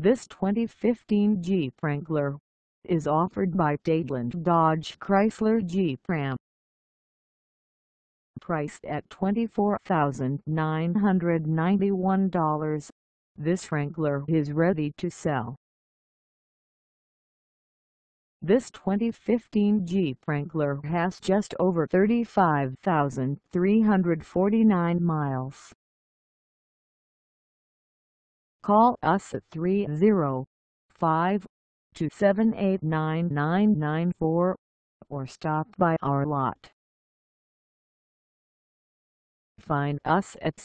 This 2015 Jeep Wrangler is offered by Dadeland Dodge Chrysler Jeep Ram. Priced at $24,991, this Wrangler is ready to sell. This 2015 Jeep Wrangler has just over 35,349 miles. Call us at 305-278-9994 or stop by our lot. Find us at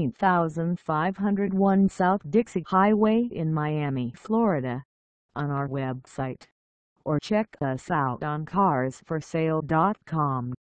16501 South Dixie Highway in Miami, Florida, on our website, or check us out on carsforsale.com.